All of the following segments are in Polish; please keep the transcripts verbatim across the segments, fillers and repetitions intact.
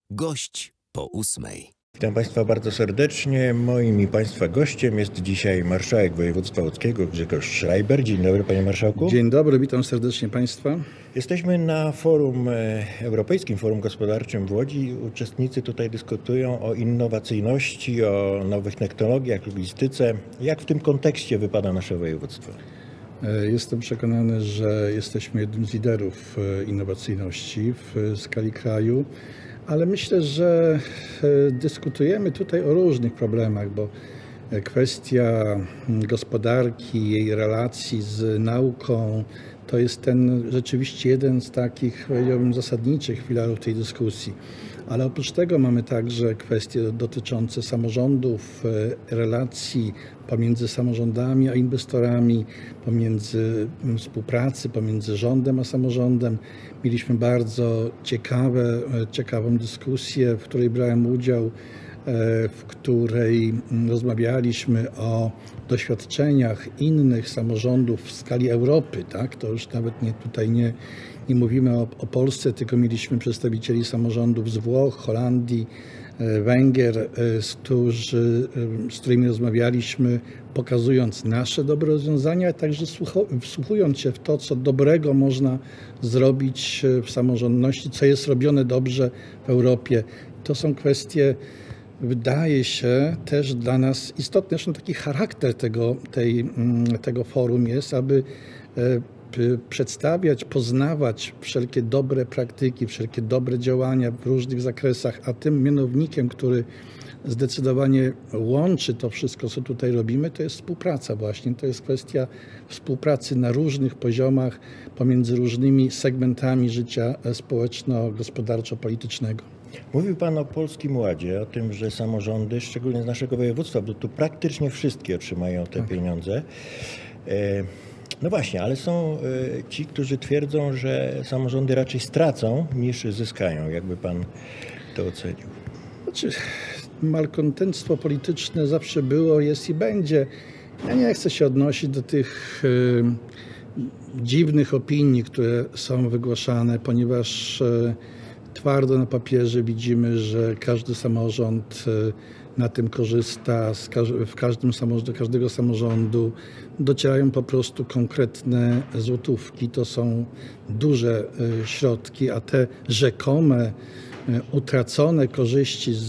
Gość po ósmej. Witam Państwa bardzo serdecznie. Moim i Państwa gościem jest dzisiaj marszałek województwa łódzkiego Grzegorz Schreiber. Dzień dobry, Panie Marszałku. Dzień dobry, witam serdecznie Państwa. Jesteśmy na forum, Europejskim Forum Gospodarczym w Łodzi. Uczestnicy tutaj dyskutują o innowacyjności, o nowych technologiach, logistyce. Jak w tym kontekście wypada nasze województwo? Jestem przekonany, że jesteśmy jednym z liderów innowacyjności w skali kraju, ale myślę, że dyskutujemy tutaj o różnych problemach, bo kwestia gospodarki, jej relacji z nauką to jest ten rzeczywiście jeden z takich, powiedziałbym, zasadniczych filarów tej dyskusji. Ale oprócz tego mamy także kwestie dotyczące samorządów, relacji pomiędzy samorządami a inwestorami, pomiędzy współpracy pomiędzy rządem a samorządem. Mieliśmy bardzo ciekawe, ciekawą dyskusję, w której brałem udział, w której rozmawialiśmy o doświadczeniach innych samorządów w skali Europy. Tak? To już nawet nie, tutaj nie, nie mówimy o, o Polsce, tylko mieliśmy przedstawicieli samorządów z Włoch, Holandii, Węgier, z, którzy, z którymi rozmawialiśmy, pokazując nasze dobre rozwiązania, a także wsłuchując się w to, co dobrego można zrobić w samorządności, co jest robione dobrze w Europie. To są kwestie, wydaje się, też dla nas istotne. Zresztą taki charakter tego, tej, tego forum jest, aby przedstawiać, poznawać wszelkie dobre praktyki, wszelkie dobre działania w różnych zakresach, a tym mianownikiem, który zdecydowanie łączy to wszystko, co tutaj robimy, to jest współpraca właśnie. To jest kwestia współpracy na różnych poziomach pomiędzy różnymi segmentami życia społeczno-gospodarczo-politycznego. Mówił Pan o Polskim Ładzie, o tym, że samorządy, szczególnie z naszego województwa, bo tu praktycznie wszystkie otrzymają te pieniądze. No właśnie, ale są ci, którzy twierdzą, że samorządy raczej stracą niż zyskają. Jakby Pan to ocenił? Znaczy, malkontenstwo polityczne zawsze było, jest i będzie. Ja nie chcę się odnosić do tych y, dziwnych opinii, które są wygłaszane, ponieważ y, twardo na papierze widzimy, że każdy samorząd y, na tym korzysta, w każdym samorządzie, do każdego samorządu docierają po prostu konkretne złotówki. To są duże środki, a te rzekome, utracone korzyści z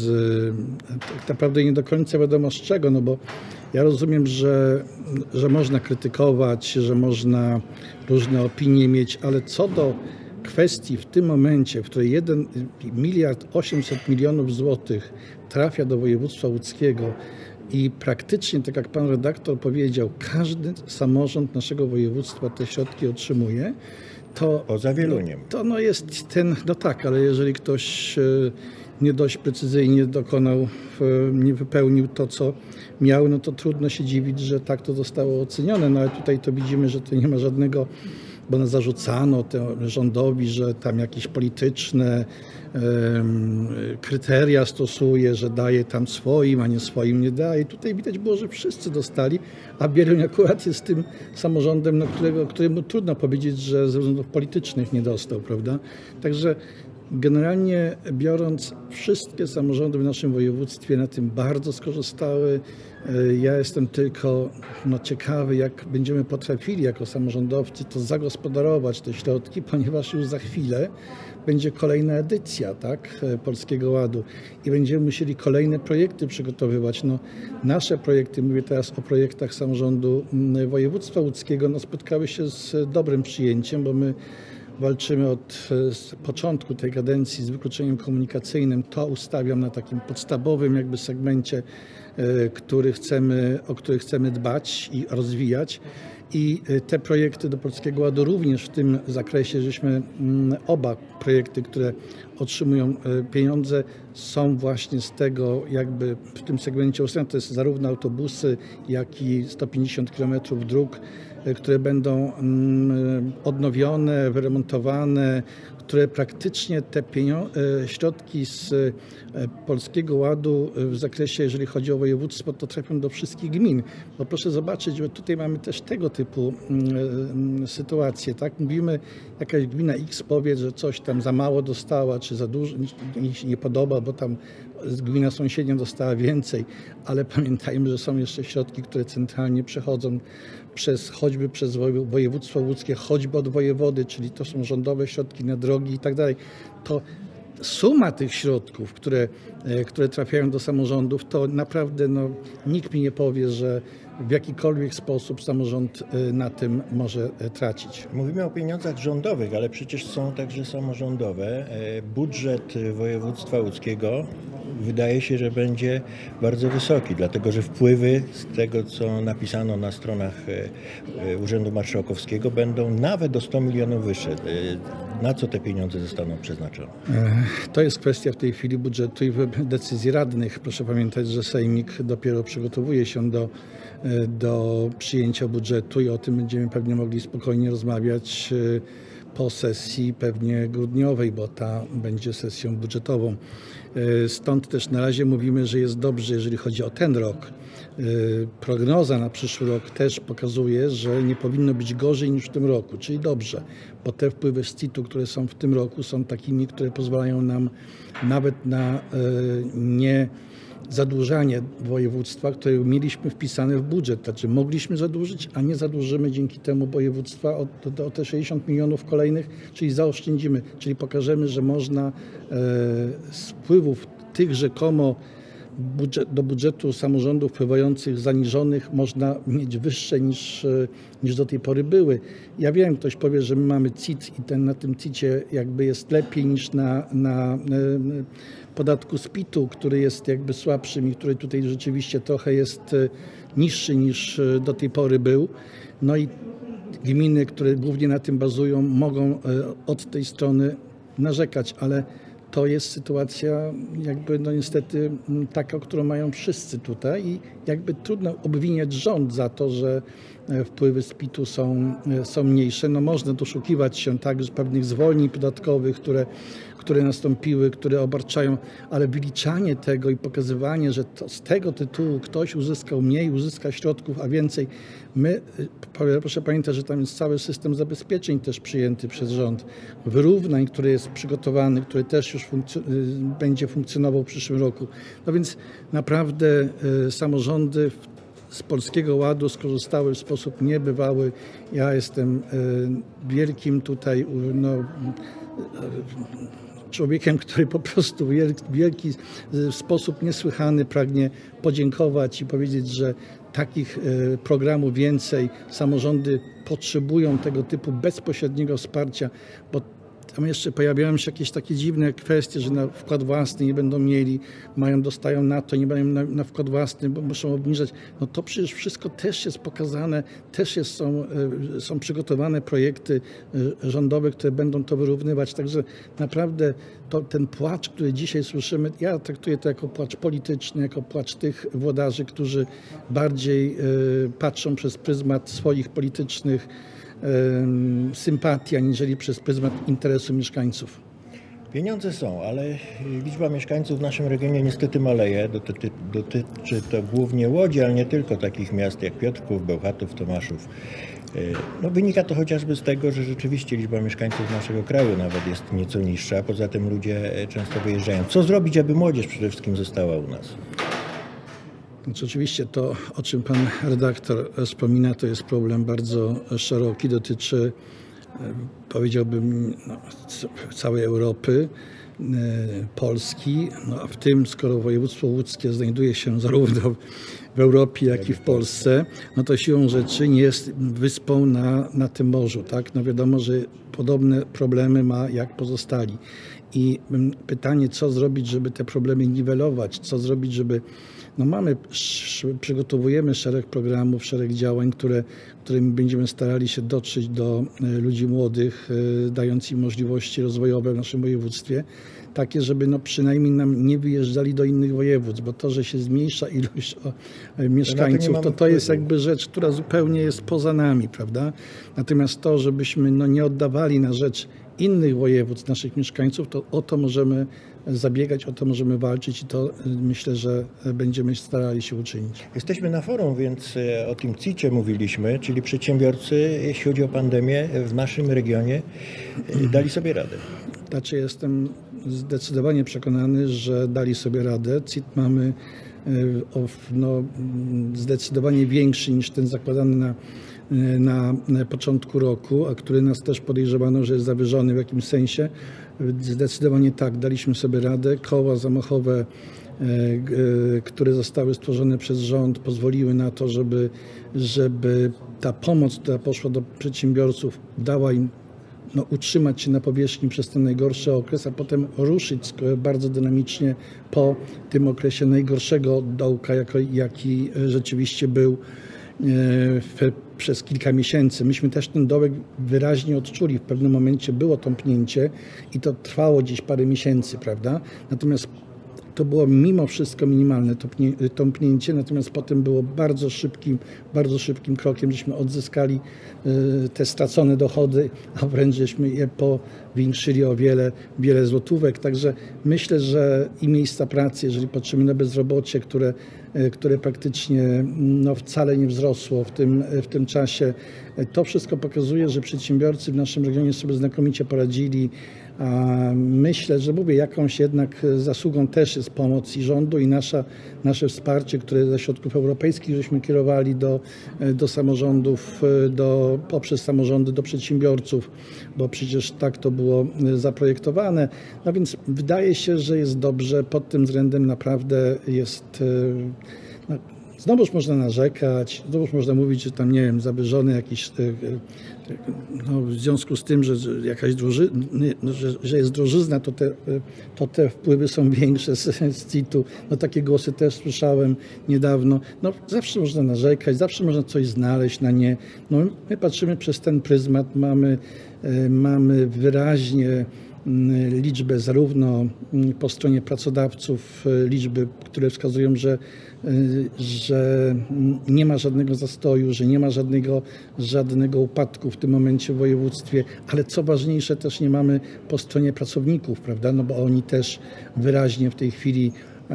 tak naprawdę nie do końca wiadomo z czego, no bo ja rozumiem, że, że można krytykować, że można różne opinie mieć, ale co do kwestii w tym momencie, w której jeden miliard osiemset milionów złotych trafia do województwa łódzkiego i praktycznie, tak jak pan redaktor powiedział, każdy samorząd naszego województwa te środki otrzymuje, to, poza Wieluniem. To no jest ten, no tak, ale jeżeli ktoś nie dość precyzyjnie dokonał, nie wypełnił to, co miał, no to trudno się dziwić, że tak to zostało ocenione. No ale tutaj to widzimy, że tu nie ma żadnego, bo nas zarzucano to rządowi, że tam jakieś polityczne um, kryteria stosuje, że daje tam swoim, a nie swoim nie daje. Tutaj widać było, że wszyscy dostali, a Bieruń akurat jest tym samorządem, no, którego, któremu trudno powiedzieć, że ze względów politycznych nie dostał, prawda? Także generalnie biorąc, wszystkie samorządy w naszym województwie na tym bardzo skorzystały. Ja jestem tylko no, ciekawy, jak będziemy potrafili jako samorządowcy to zagospodarować te środki, ponieważ już za chwilę będzie kolejna edycja, tak, Polskiego Ładu i będziemy musieli kolejne projekty przygotowywać. No, nasze projekty, mówię teraz o projektach samorządu województwa łódzkiego, no, spotkały się z dobrym przyjęciem, bo my walczymy od początku tej kadencji z wykluczeniem komunikacyjnym. To ustawiam na takim podstawowym jakby segmencie, który chcemy, o który chcemy dbać i rozwijać. I te projekty do Polskiego Ładu również w tym zakresie, żeśmy oba projekty, które otrzymują pieniądze, są właśnie z tego jakby w tym segmencie ustawione. To jest zarówno autobusy, jak i sto pięćdziesiąt kilometrów dróg które będą odnowione, wyremontowane, które praktycznie te środki z Polskiego Ładu w zakresie, jeżeli chodzi o województwo, to trafią do wszystkich gmin. Bo proszę zobaczyć, że tutaj mamy też tego typu sytuacje. Tak? Mówimy, jakaś gmina X powie, że coś tam za mało dostała, czy za dużo, mi się nie podoba, bo tam gmina sąsiednia dostała więcej, ale pamiętajmy, że są jeszcze środki, które centralnie przechodzą przez, choćby przez województwo łódzkie, choćby od wojewody, czyli to są rządowe środki na drogi i tak dalej. To suma tych środków, które, które trafiają do samorządów, to naprawdę no, nikt mi nie powie, że w jakikolwiek sposób samorząd na tym może tracić. Mówimy o pieniądzach rządowych, ale przecież są także samorządowe. Budżet województwa łódzkiego wydaje się, że będzie bardzo wysoki, dlatego że wpływy z tego, co napisano na stronach Urzędu Marszałkowskiego, będą nawet o sto milionów wyższe. Na co te pieniądze zostaną przeznaczone? To jest kwestia w tej chwili budżetu i decyzji radnych. Proszę pamiętać, że Sejmik dopiero przygotowuje się do, do przyjęcia budżetu i o tym będziemy pewnie mogli spokojnie rozmawiać po sesji pewnie grudniowej, bo ta będzie sesją budżetową. Stąd też na razie mówimy, że jest dobrze, jeżeli chodzi o ten rok. Prognoza na przyszły rok też pokazuje, że nie powinno być gorzej niż w tym roku, czyli dobrze, bo te wpływy z C I T-u, które są w tym roku, są takimi, które pozwalają nam nawet na nie zadłużanie województwa, które mieliśmy wpisane w budżet. Znaczy mogliśmy zadłużyć, a nie zadłużymy dzięki temu województwa o, o, o te sześćdziesiąt milionów kolejnych, czyli zaoszczędzimy, czyli pokażemy, że można e, z wpływów tych rzekomo budżet, do budżetu samorządów wpływających zaniżonych można mieć wyższe niż, niż do tej pory były. Ja wiem, ktoś powie, że my mamy C I T i ten, na tym C I T-cie jakby jest lepiej niż na, na e, podatku z P I T-u, który jest jakby słabszym i który tutaj rzeczywiście trochę jest niższy niż do tej pory był. No i gminy, które głównie na tym bazują, mogą od tej strony narzekać, ale to jest sytuacja jakby no niestety taka, którą mają wszyscy tutaj i jakby trudno obwiniać rząd za to, że wpływy z P I T-u są, są mniejsze. No można doszukiwać się także pewnych zwolnień podatkowych, które, które nastąpiły, które obarczają, ale wyliczanie tego i pokazywanie, że to z tego tytułu ktoś uzyskał mniej, uzyska środków, a więcej. My, proszę pamiętać, że tam jest cały system zabezpieczeń też przyjęty przez rząd, wyrównań, który jest przygotowany, który też już funkcjon- będzie funkcjonował w przyszłym roku. No więc naprawdę y, samorządy w z Polskiego Ładu skorzystały w sposób niebywały. Ja jestem wielkim tutaj no, człowiekiem, który po prostu w wielki sposób niesłychany pragnie podziękować i powiedzieć, że takich programów więcej. Samorządy potrzebują tego typu bezpośredniego wsparcia, bo tam jeszcze pojawiają się jakieś takie dziwne kwestie, że na wkład własny nie będą mieli, mają, dostają na to, nie mają na, na wkład własny, bo muszą obniżać. No to przecież wszystko też jest pokazane, też jest, są, są przygotowane projekty rządowe, które będą to wyrównywać. Także naprawdę to, ten płacz, który dzisiaj słyszymy, ja traktuję to jako płacz polityczny, jako płacz tych włodarzy, którzy bardziej patrzą przez pryzmat swoich politycznych sympatii, aniżeli przez pryzmat interesu mieszkańców. Pieniądze są, ale liczba mieszkańców w naszym regionie niestety maleje. Dotyczy, dotyczy to głównie Łodzi, ale nie tylko takich miast jak Piotrków, Bełchatów, Tomaszów. No, wynika to chociażby z tego, że rzeczywiście liczba mieszkańców naszego kraju nawet jest nieco niższa. Poza tym ludzie często wyjeżdżają. Co zrobić, aby młodzież przede wszystkim została u nas? Znaczy, oczywiście to, o czym pan redaktor wspomina, to jest problem bardzo szeroki, dotyczy, powiedziałbym, no, całej Europy, Polski, no, a w tym, skoro województwo łódzkie znajduje się zarówno w Europie, jak i w Polsce, no to siłą rzeczy nie jest wyspą na, na tym morzu, tak? No wiadomo, że podobne problemy ma jak pozostali. I pytanie, co zrobić, żeby te problemy niwelować, co zrobić, żeby... No mamy, przygotowujemy szereg programów, szereg działań, które, którymi będziemy starali się dotrzeć do ludzi młodych, dając im możliwości rozwojowe w naszym województwie, takie, żeby no przynajmniej nam nie wyjeżdżali do innych województw, bo to, że się zmniejsza ilość o, mieszkańców, to, to to jest jakby rzecz, która zupełnie jest poza nami, prawda? Natomiast to, żebyśmy no nie oddawali na rzecz innych województw naszych mieszkańców, to o to możemy zabiegać, o to możemy walczyć i to myślę, że będziemy starali się uczynić. Jesteśmy na forum, więc o tym C I T-cie mówiliśmy, czyli przedsiębiorcy, jeśli chodzi o pandemię, w naszym regionie dali sobie radę. Znaczy jestem zdecydowanie przekonany, że dali sobie radę. C I T mamy no, zdecydowanie większy niż ten zakładany na na początku roku, a który nas też podejrzewano, że jest zawyżony w jakimś sensie. Zdecydowanie tak, daliśmy sobie radę. Koła zamachowe, które zostały stworzone przez rząd, pozwoliły na to, żeby, żeby ta pomoc, która poszła do przedsiębiorców, dała im no, utrzymać się na powierzchni przez ten najgorszy okres, a potem ruszyć bardzo dynamicznie po tym okresie najgorszego dołka, jaki rzeczywiście był W, przez kilka miesięcy. Myśmy też ten dołek wyraźnie odczuli. W pewnym momencie było tąpnięcie i to trwało gdzieś parę miesięcy, prawda? Natomiast to było mimo wszystko minimalne tąpnięcie, natomiast potem było bardzo szybkim, bardzo szybkim krokiem, żeśmy odzyskali te stracone dochody, a wręcz żeśmy je powiększyli o wiele, wiele złotówek. Także myślę, że i miejsca pracy, jeżeli patrzymy na bezrobocie, które, które praktycznie no, wcale nie wzrosło w tym, w tym czasie, to wszystko pokazuje, że przedsiębiorcy w naszym regionie sobie znakomicie poradzili. A myślę, że mówię, jakąś jednak zasługą też jest pomoc i rządu i nasza, nasze wsparcie, które ze środków europejskich żeśmy kierowali do, do samorządów, do, poprzez samorządy do przedsiębiorców, bo przecież tak to było zaprojektowane. No więc wydaje się, że jest dobrze, pod tym względem naprawdę jest... No, znowuż można narzekać, znowuż można mówić, że tam, nie wiem, zawyżony jakiś, no, w związku z tym, że jakaś drożyzna, że, że jest drożyzna, to te, to te wpływy są większe z, z C I T-u. No takie głosy też słyszałem niedawno. No zawsze można narzekać, zawsze można coś znaleźć na nie. No my patrzymy przez ten pryzmat, mamy, mamy wyraźnie liczbę zarówno po stronie pracodawców, liczby, które wskazują, że, że nie ma żadnego zastoju, że nie ma żadnego, żadnego upadku w tym momencie w województwie, ale co ważniejsze też nie mamy po stronie pracowników, prawda, no bo oni też wyraźnie w tej chwili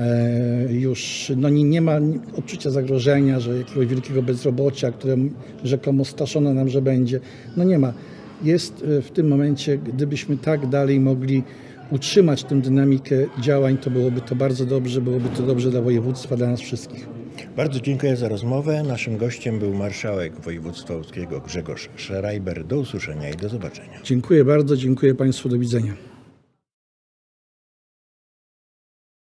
już no nie, nie ma odczucia zagrożenia, że jakiegoś wielkiego bezrobocia, które rzekomo straszono nam, że będzie, no nie ma. Jest w tym momencie, gdybyśmy tak dalej mogli utrzymać tę dynamikę działań, to byłoby to bardzo dobrze, byłoby to dobrze dla województwa, dla nas wszystkich. Bardzo dziękuję za rozmowę. Naszym gościem był marszałek województwa łódzkiego Grzegorz Schreiber. Do usłyszenia i do zobaczenia. Dziękuję bardzo, dziękuję Państwu, do widzenia.